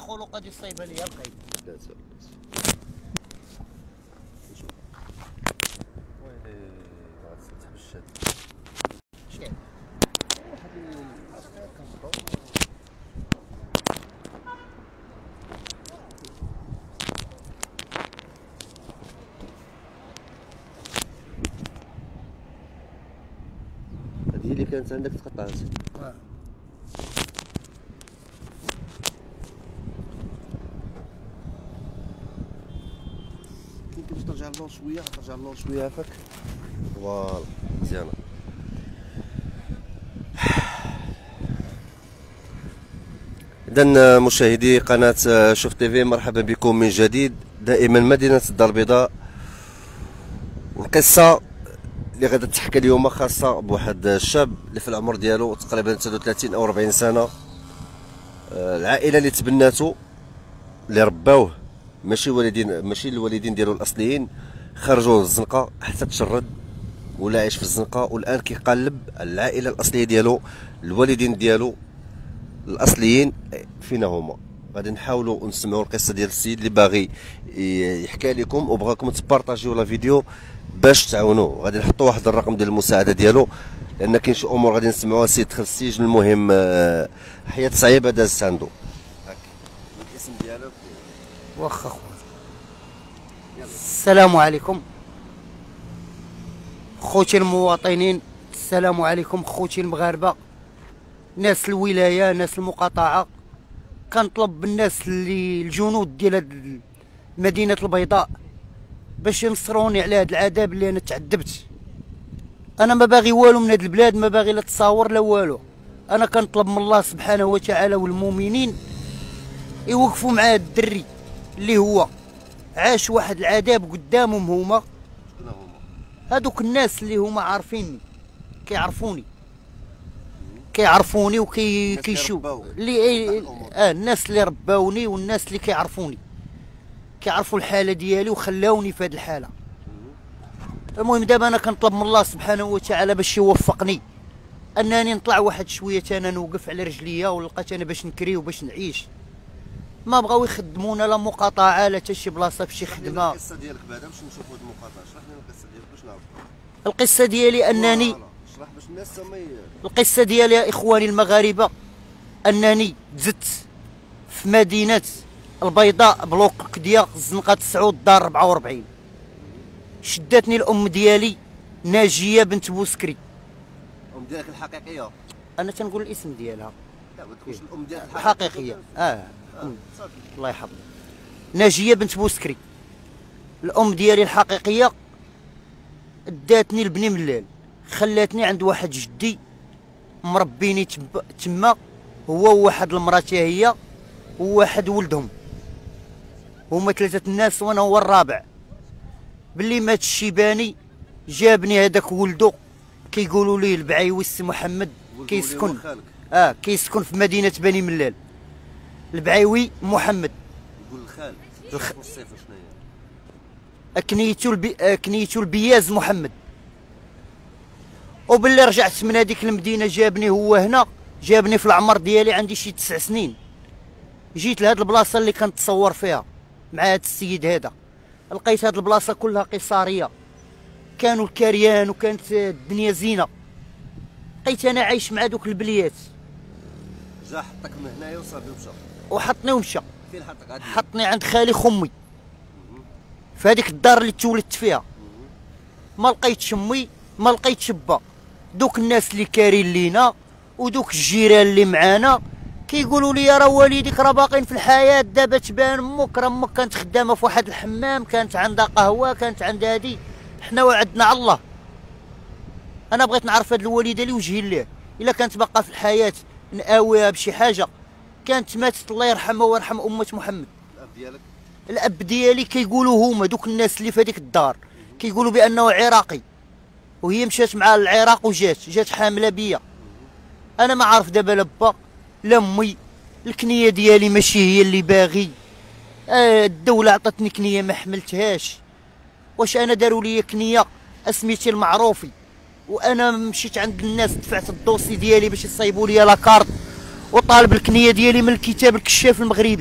الخلق غادي يصايبها ليا القيد. لا سؤال وي غتسمح بالشاد شكون؟ واحد العسكر كنصبر هذه اللي كانت عندك تقطعات. يمكن ترجع اللور شويه، ترجع اللور شويه عافاك. فوالا مزيانه. إذا مشاهدي قناة شوف تيفي، مرحبا بكم من جديد. دائما مدينة الدار البيضاء، والقصة اللي غادا تحكى اليوم خاصة بواحد الشاب اللي في العمر ديالو تقريبا 33 أو 40 سنة. العائلة اللي تبناتو اللي رباوه ماشي الوالدين ديالو الأصليين، خرجوه للزنقة حتى تشرد ولا عايش في الزنقة، والآن كيقلب العائلة الأصلية ديالو، الوالدين ديالو الاصليين فينا هما. غادي نحاولوا نسمعوا القصه ديال السيد اللي باغي يحكي لكم، وبغاكم تبارطاجيو لا فيديو باش تعاونوه. غادي نحطوا واحد الرقم ديال المساعده ديالو، لان كاين شي امور غادي نسمعوها. السيد دخل السجن، المهم حياه صعيبه دازت عنده. الاسم ديالك؟ واخا خويا. السلام عليكم خوتي المواطنين، السلام عليكم خوتي المغاربه، ناس الولايه، ناس المقاطعه. كنطلب بالناس اللي الجنود ديال مدينه البيضاء باش ينصروني على هذا العذاب اللي انا تعذبت. انا ما باغي والو من هذه البلاد، ما باغي لا تصاور لا والو. انا كنطلب من الله سبحانه وتعالى والمؤمنين يوقفوا مع هذا الدري اللي هو عاش واحد العذاب قدامهم. هما هذوك الناس اللي هما عارفيني، كيعرفوني وكيشوف اللي الناس اللي رباوني والناس اللي كيعرفوا الحاله ديالي وخلاوني في هذه الحاله. المهم دابا انا كنطلب من الله سبحانه وتعالى باش يوفقني انني نطلع واحد شويه انا نوقف على رجليا ولقيت انا باش نكري وباش نعيش. ما بغاو يخدمونا لا مقاطعه لا حتى شي بلاصه في شي خدمه. القصه ديالك بعدا باش نشوفوا هاد المقاطعه، شرح لنا القصه ديالك باش نعرفوا. القصه ديالي انني شرح باش الناس تما القصه ديالي يا اخواني المغاربه انني زدت في مدينه البيضاء بلوك كديا الزنقه 9 دار 44. شداتني الام ديالي ناجيه بنت بوسكري. الام ديالك الحقيقيه؟ انا تنقول الاسم ديالها. لا ما تقولش الام ديالك الحقيقيه. الله يحفظك. ناجيه بنت بوسكري الام ديالي الحقيقيه. داتني لبني ملال، خلاتني عند واحد جدي مربيني تما، هو وواحد المراه هي وواحد ولدهم، هما 3 الناس وانا هو الرابع. باللي مات الشيباني جابني هذاك ولدو كيقولوا ليه البعيوي السي محمد، كيسكن في مدينه بني ملال. البعيوي محمد يقول الخال الصفه شنو هي؟ كنيتو البياز محمد. وباللي رجعت من هذيك المدينه جابني هو هنا، جابني في العمر ديالي عندي شي 9 سنين. جيت لهاد البلاصه اللي كنتصور فيها مع هاد السيد هذا، لقيت هاد البلاصه كلها قصاريه، كانوا الكريان وكانت الدنيا زينه. لقيت انا عايش مع دوك البليات. جا حطك من هنايا وصافي ومشى؟ وحطني ومشى. فين حطك؟ عاد حطني عند خالي خمي في هذيك الدار اللي تولدت فيها. ما لقيتش امي، ما لقيتش با. دوك الناس اللي كارين لينا ودوك الجيران اللي معانا كيقولوا لي راه والديك راه باقين في الحياه، دابا تبان امك، راه امك كانت خدامه في واحد الحمام، كانت عندها قهوه، كانت عندها هادي، حنا وعدنا على الله. انا بغيت نعرف هاد الوالده اللي وجهي ليه، الا كانت باقا في الحياه ناويها بشي حاجه. كانت ماتت الله يرحمها ويرحم امه محمد. الاب ديالك؟ الاب ديالي كيقولوا هما دوك الناس اللي في هذيك الدار كيقولوا بانه عراقي، وهي مشات مع العراق وجات حامله بيا. انا ما عارف دابا لا با لا امي. الكنيه ديالي ماشي هي اللي باغي. الدوله عطاتني كنيه ما حملتهاش. واش انا داروا لي كنيه اسميتي المعروفي، وانا مشيت عند الناس دفعت الدوسي ديالي باش يصايبوا لي لاكارت، وطالب الكنيه ديالي من الكتاب الكشاف المغربي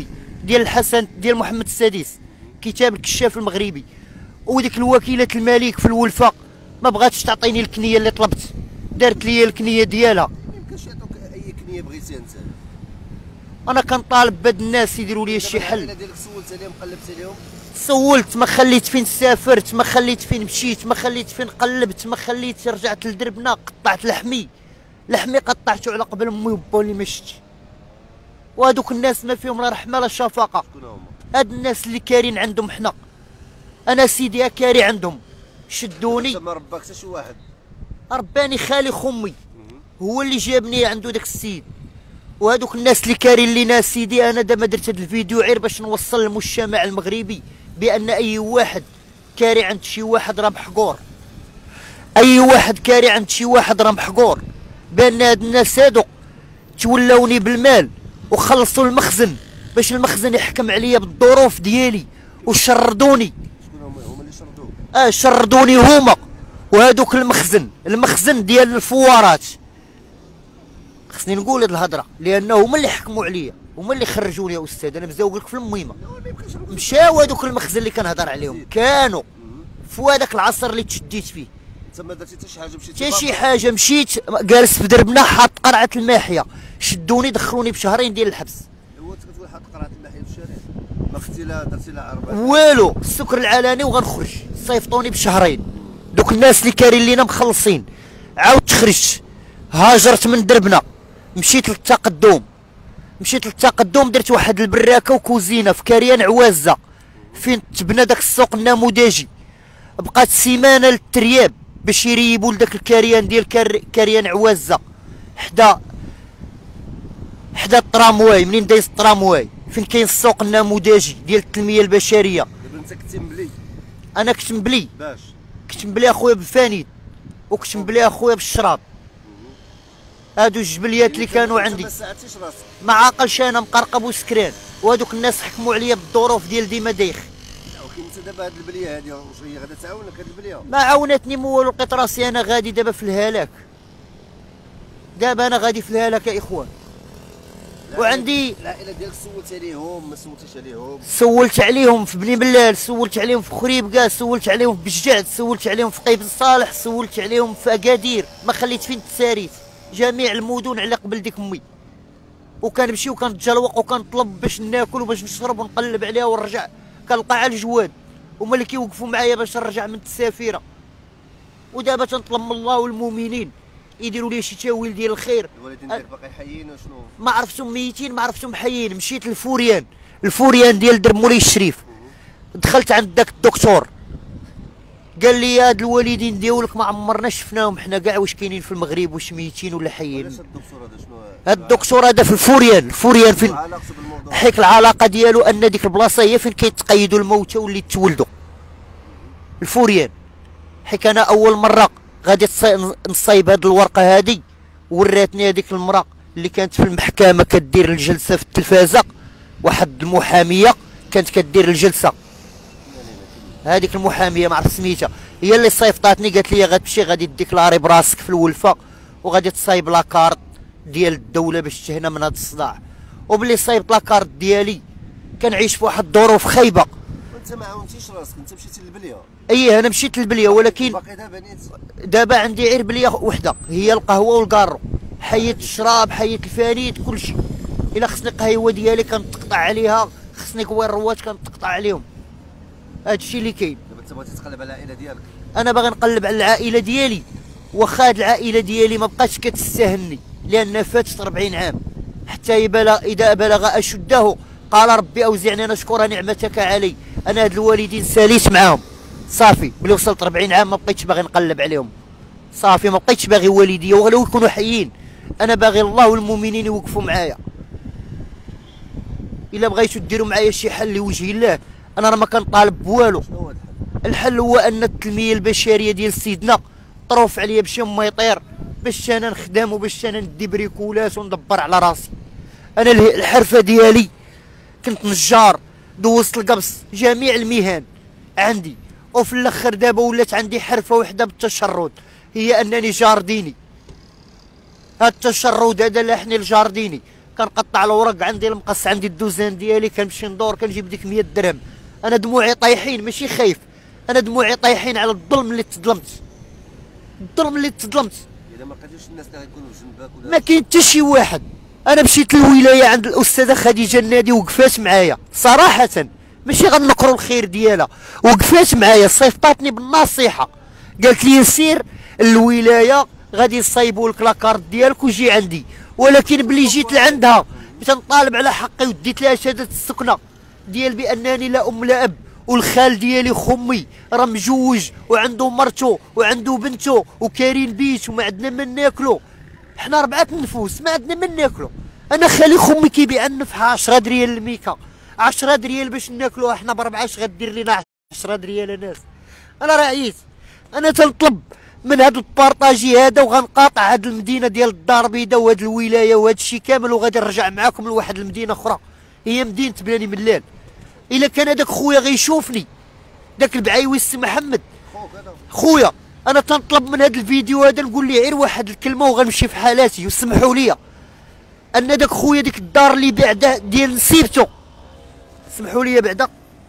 ديال الحسن ديال محمد السادس، كتاب الكشاف المغربي. وديك الوكيله الملك في الولفه ما بغاتش تعطيني الكنيه اللي طلبت، دارت لي الكنيه ديالها. ما يمكنش يعطوك اي كنيه بغيتي انت. انا كنطالب بهاد الناس يديروا لي شي حل. ديالك سولت عليهم قلبت عليهم؟ سولت، ما خليت فين سافرت، ما خليت فين مشيت، ما خليت فين قلبت، ما خليت رجعت لدربنا. قطعت لحمي قطعته على قبل امي وبا اللي ما شتش. وهادوك الناس ما فيهم لا رحمه لا شفقه. شكون هما؟ هاد الناس اللي كارين عندهم حنا، انا سيدي كاري عندهم، شدوني. ما رباك حتى شي واحد؟ رباني خالي خمي، هو اللي جابني عنده داك السيد. وهذوك الناس اللي كارين لينا سيدي، انا دابا درت هذا الفيديو غير باش نوصل للمجتمع المغربي بان اي واحد كاري عند شي واحد راه محقور، اي واحد كاري عند شي واحد راه محقور. بان هاد الناس هادو تولوني بالمال وخلصوا المخزن باش المخزن يحكم عليا بالظروف ديالي وشردوني. شكون هما اللي شردوك؟ شردوني هما. وهذوك المخزن ديال الفوارات، خصني نقول هاد الهضره لانه هما اللي حكموا عليا، هما اللي خرجوني يا استاذ. انا مزوق لك في المهمه. مشاو هذوك المخزن اللي كنهضر عليهم كانوا في هذاك العصر اللي تشديت فيه. انت ما درتي حتى شي حاجه؟ مشيتي حتى شي حاجه، مشيت جالس في دربنا حاط قرعه الماحيه، شدوني دخلوني بشهرين ديال الحبس. هو انت كتقول حاط قرعه الماحيه في الشارع؟ ما خدتي لا درتي لا عربه والو، السكر العلني وغنخرج. صيفطوني بشهرين. دوك الناس اللي كارين لينا مخلصين. عاود خرجت، هاجرت من دربنا، مشيت للتقدم، درت واحد البراكه وكوزينه في كريان عوازه فين تبنى داك السوق النموذجي. بقات سيمانه للترياب باش يريبوا لداك الكريان ديال كريان عوازه حدا الترامواي. منين دايز الترامواي فين كاين السوق النموذجي ديال التنميه البشريه. دابا انت كنتي مبلي؟ انا كنت مبلي. باش كنت مبلي اخويا بالفانيد وكنت مبلي اخويا بالشراب. هادو الجبليات اللي كانوا عندي. ما ساعدتيش راسك؟ ما عاقلش، انا مقرقب وسكران. وهادوك الناس حكموا عليا بالظروف ديال ديما دايخ. ولكن انت دابا هاد البليه هادي واش هي غادا تعاونك هاد البليه؟ ما عاونتني ما والو، لقيت راسي انا غادي دابا في الهلاك. دابا انا غادي في الهلاك يا اخوان. وعندي العائله ديالك سولت عليهم؟ ما سولتيش عليهم؟ سولت عليهم في بني بلال، سولت عليهم في خريبكا، سولت عليهم في بجعد، سولت عليهم في قيب الصالح، سولت عليهم في اكادير. ما خليت فين تساريت. جميع المدن على قبل ديك امي. وكنمشي وكنتجلوق وكنطلب باش ناكل وباش نشرب ونقلب عليها ونرجع. كنلقى على الجواد هما اللي كيوقفوا معايا باش نرجع من السفيره. ودابا تنطلب من الله والمؤمنين يديروا لي شي تاويل ديال الخير. الوالدين ديالك باقي حيين وشنو؟ ما عرفتهم ميتين، ما عرفتهم حيين. مشيت للفوريان ديال درب مولاي الشريف. دخلت عند داك الدكتور قال لي هاد الوالدين ديالك ما عمرنا شفناهم حنا كاع، واش كاينين في المغرب، واش ميتين ولا حيين. علاش الدكتور هذا شنو؟ هاد الدكتور هذا في الفوريان فين حيك العلاقه ديالو ان ديك البلاصه هي فين كيتقيدوا الموتى واللي تولدوا. الفوريان حيك انا اول مره غادي نصايب هاد الورقه هادي، وراتني هذيك المراه اللي كانت في المحكمه كدير الجلسه في التلفازه، واحد المحاميه كانت كدير الجلسه. هذيك المحاميه ما عرفت سميتها، هي اللي صيفطاتني قالت لي غتمشي غادي ديكلاري براسك في الولفه وغادي تصايب لاكارت ديال الدوله باش تهنا من هذا الصداع. وبلي صايبط لاكارت ديالي كنعيش في واحد الظروف خايبه. وانت ما عاونتيش راسك، انت مشيتي للبليه؟ ايه انا مشيت للبليه، ولكن باقي دابا نيت. دابا عندي غير بليه وحده هي القهوه والكارو. حيت الشراب، حيت الفانيت، كلشي. الا خصني قهوه ديالي كنتقطع عليها، خصني كوير روات كنتقطع عليهم. هادشي اللي كاين. دابا انت بغيتي تقلب على العائله ديالك؟ انا باغي نقلب على العائله ديالي، واخا هاد العائله ديالي ما بقاتش كتستاهلني لان فاتت 40 عام. حتى اذا بلغ اشده قال ربي اوزعني ان اشكر نعمتك علي. انا هاد الوالدين ساليت معاهم صافي. ملي وصلت 40 عام ما بقيتش باغي نقلب عليهم صافي. ما بقيتش باغي والديا ولو يكونوا حيين. انا باغي الله والمؤمنين يوقفوا معايا. الا بغيتوا ديروا معايا شي حل لوجه الله انا راه ما كنطالب بوالو. شنو هو الحل؟ الحل هو ان التنميه البشريه ديال سيدنا طروف عليا بشي ما يطير باش انا نخدم وباش انا ندي بريكولات وندبر على راسي. انا الحرفه ديالي كنت نجار، دوزت القبص، جميع المهن عندي. وفي الاخر دابا ولات عندي حرفه وحده بالتشرد، هي انني جارديني. هاد التشرد هذا لاحني الجارديني. كنقطع الورق، عندي المقص، عندي الدوزان ديالي، كنمشي ندور كنجيب ديك 100 درهم. انا دموعي طايحين، ماشي خايف، انا دموعي طايحين على الظلم اللي تظلمت، الظلم اللي تظلمت. اذا ما لقيتوش الناس اللي غيكونوا بجنبك ولا ما كاين حتى شي واحد. انا مشيت للولايه عند الاستاذه خديجه النادي، وقفات معايا صراحه، ماشي غنقروا الخير ديالها، وقفات معايا صيفطاتني بالنصيحه، قالت لي سير الولايه غادي يصايبوا لك لاكارت ديالك وجي عندي. ولكن بلي جيت لعندها باش نطالب على حقي وديت لها شهاده السكنه ديال بانني لا ام لا اب، والخال ديالي خمي راه مجوج وعنده مرتو وعنده بنتو وكاين بيت وما عندنا من ناكلو، حنا 4 نفوس ما عندنا من ناكلو. انا خالي خمي كيبيع النفحه 10 دريال الميكا، 10 دريال باش ناكلوها حنا ب4، اش غدير لينا 10 دريال الناس؟ انا راه عييت. انا تنطلب من هذا البارطاجي هذا، وغنقاطع هذه المدينه ديال الدار البيضاء وهذه الولايه وهذا الشيء كامل، وغادي نرجع معاكم لواحد المدينه اخرى هي مدينه بني ملال. الا كان هذاك خويا غيشوفني، داك البعايوي السي محمد خويا، انا تنطلب من هذا الفيديو هذا نقول ليه غير واحد الكلمه وغنمشي في حالاتي، وسمحوا لي ان داك خويا ديك الدار اللي باع ديال نسيبته، سمحوا لي بعدا،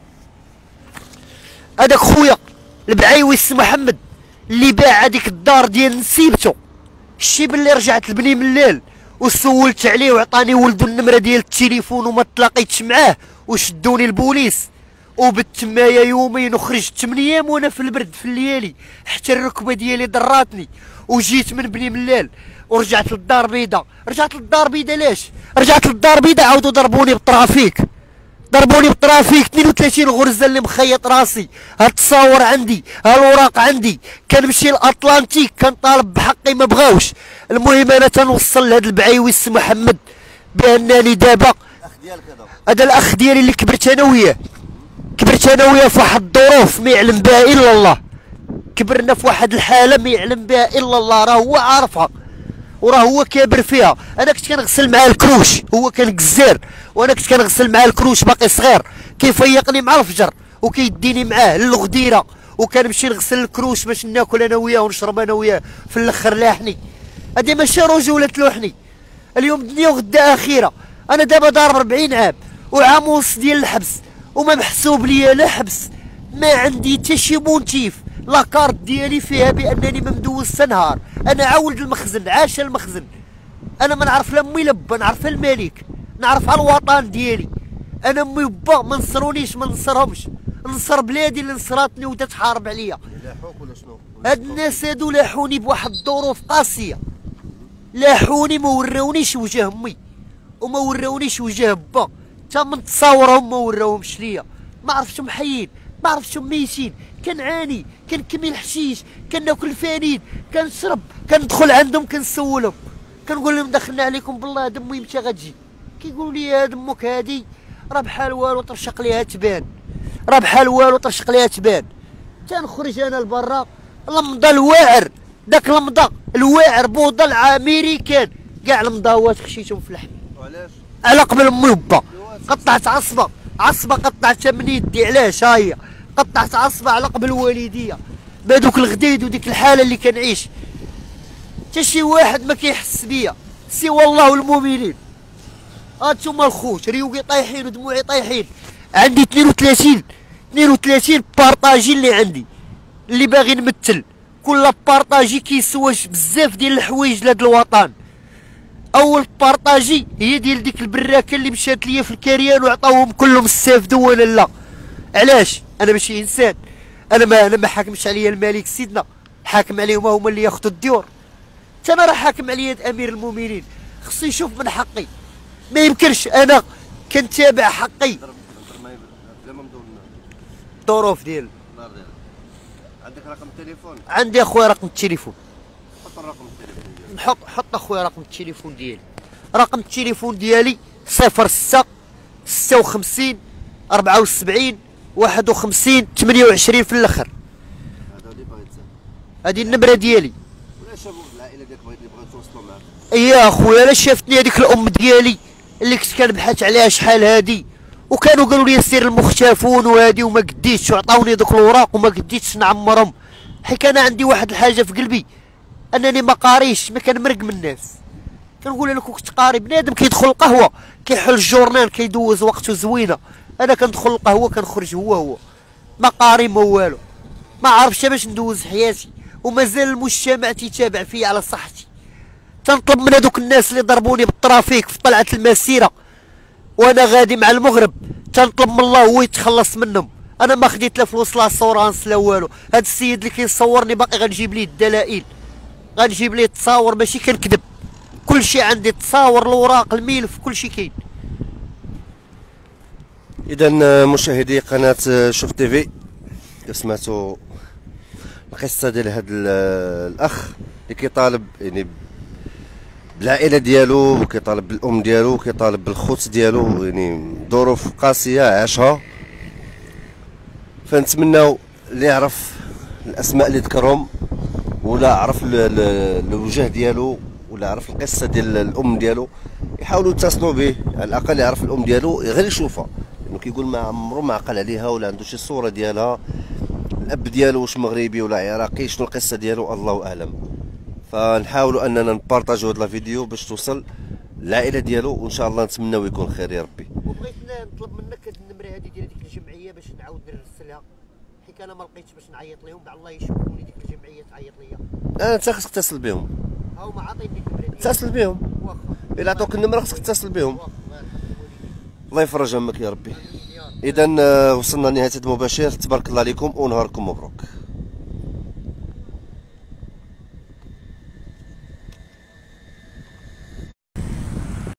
هذاك خويا البعايوي السي محمد اللي باع هذيك الدار ديال نسيبته، شتي باللي رجعت لبني ملال وسولت عليه وعطاني ولدو النمره ديال التليفون وما تلاقيتش معاه، وشدوني البوليس وبت تمايا يومين وخرجت 8 ايام وانا في البرد في الليالي، حتى الركبه ديالي ضراتني، وجيت من بني ملال ورجعت للدار البيضاء. رجعت للدار البيضاء علاش؟ رجعت للدار البيضاء عاودوا ضربوني بالترافيك، ضربوني بالترافيك 32 غرزه اللي مخيط راسي، ها التصاور عندي، ها الوراق عندي، كنمشي للاطلانتيك كنطالب بحقي ما بغاوش. المهم انا تنوصل لهذا البعيوي السي محمد بانني دابا الاخ ديالك هذا الاخ ديالي اللي كبرت انا وياه، كبرت انا وياه في واحد الظروف ما يعلم بها الا الله، كبرنا في واحد الحاله ما يعلم بها الا الله، راه هو عارفها وراه هو كابر فيها. انا كنت كنغسل معاه الكروش، هو كان كزار وانا كنت كنغسل معاه الكروش باقي صغير، كيفيقني مع الفجر وكيديني معاه للغديره، وكنمشي نغسل الكروش باش ناكل انا وياه ونشرب انا وياه، في الاخر لاحني. هادي ماشي رجوله تلوحني، اليوم دنيا وغدا اخيره. انا دابا ضارب 40 عام وعام ونص ديال الحبس، وما محسوب ليا لا حبس، ما عندي حتى شي مونتيف، لاكارت ديالي فيها بانني ما مدوزش نهار. انا عاولد المخزن، عاش المخزن، انا ما نعرف لا امي لا با، نعرف الملك، نعرف على الوطن ديالي. انا امي وبا ما نصرونيش، ما نصرهمش، نصر بلادي اللي نصراتني ودات تحارب عليا. لاحوك ولا شنو؟ هاد الناس هادو لاحوني بواحد الظروف قاسيه، لاحوني ما وراونيش وجه امي وما وراونيش وجه با، تا من تصاورهم ما وراوهمش ليا، ما عرفتهم حيين، ما عرفتهم ميتين، كنعاني، كنكمي الحشيش، كناكل الفانين، كنشرب، كندخل عندهم كنسولهم، كنقول لهم دخلنا عليكم بالله هاد امي متى غتجي؟ كيقولوا لي هاد امك هادي راه بحال والو طرشق ليها تبان، راه بحال والو طرشق ليها تبان. تنخرج انا لبرا، المضى الواعر، داك المضى الواعر بوضه الامريكان، كاع المضاوات خشيتهم في اللحم. وعلاش؟ على قبل امي وبا، قطعت عصبه، عصبه قطعتها من يدي، علاش؟ ها هي قطعت عصبه على قبل والديه، بهذوك الغديد وديك الحاله اللي كنعيش، حتى شي واحد ما كيحس بيا سوى الله والمؤمنين. هانتوما الخوت ريوقي طايحين ودموعي طايحين، عندي 32 بارطاجي اللي عندي، اللي باغي نمثل، كل بارطاجي كيسوى بزاف ديال الحوايج لهاد الوطن. اول بارطاجي هي ديال ديك البراكه اللي مشات ليا في الكريان وعطاوهم كلهم السافدو وانا لا. علاش؟ انا ماشي انسان، انا ما حاكمش عليا الملك سيدنا، حاكم عليهم هما اللي ياخذوا الديور. حتى انا راه حاكم عليا امير المؤمنين، خصو يشوف من حقي، ما يمكنش انا كنتابع حقي. الظروف ديال عندك رقم التليفون؟ عندي اخويا رقم التليفون، حط الرقم التليفون ديالك. حط اخويا رقم التليفون ديالي، رقم التليفون ديالي 06 56 74 51 28 في الاخر. هذا اللي باغي تسال، هذه النمره ديالي. ولا شافوا العائله ديالك بغيتو يتواصلوا معاك؟ يا اخويا لا شافتني هذيك الام ديالي اللي كنت كنبحث عليها شحال هادي، وكانوا قالوا لي سير المختفون وهادي وما قديتش، وعطاوني دوك الوراق وما قديتش نعمرهم، حيت انا عندي واحد الحاجه في قلبي انني ما قاريش، ما كنمرق من الناس، كنقول لك كنت قاري بنادم كيدخل القهوه كيحل الجورنال كيدوز وقته زوينه، انا كندخل القهوه كنخرج هو ما قاري ما والو، ما عرفتش باش ندوز حياتي، ومازال المجتمع تيتابع فيا على صحتي. تنطلب من هذوك الناس اللي ضربوني بالطرافيك في طلعه المسيره وانا غادي مع المغرب، تنطلب من الله هو يتخلص منهم. انا ما خديت لا فلوس لا صورانس لا والو، هاد السيد اللي كيصورني باقي غنجيب ليه الدلائل، غنجيب ليه التصاور ماشي كنكذب، كل شيء عندي، تصاور الاوراق الملف كل شيء كاين. اذا مشاهدي قناه شوف تيفي، سمعتوا القصه ديال هذا الاخ اللي كيطالب يعني بالعائله ديالو، وكيطالب بالام ديالو، وكيطالب بالخوت ديالو، يعني ظروف قاسيه عاشها. فنتمناو اللي يعرف الاسماء اللي ذكرهم ولا عرف الوجه ديالو ولا عرف القصه ديال الام ديالو يحاولوا يتصلوا به، على الاقل يعرف الام ديالو غير يشوفها، لانه كيقول ما عمرو ما عقل عليها ولا عنده شي صوره ديالها. الاب ديالو واش مغربي ولا عراقي، شنو القصه ديالو الله اعلم. فنحاولوا اننا نبارطاجيو هاد لا فيديو باش توصل للعائله ديالو، وان شاء الله نتمناو يكون خير يا ربي. وبغيت نطلب منك هاد النمره هادي ديال ديك الجمعيه باش نعاود نرسلها، حيت انا ما لقيتش باش نعيط لهم، بعد الله يشوفوني ديك الجمعيه تعيط ليا. انت خصك تتصل بهم، ها هما عاطيني النمره ديالي. اتصل بهم، واخا الا عطوك النمره خصك تتصل بهم. الله يفرج همك يا ربي. يا ربي. اذا وصلنا لنهايه المباشر، تبارك الله عليكم ونهاركم مبروك.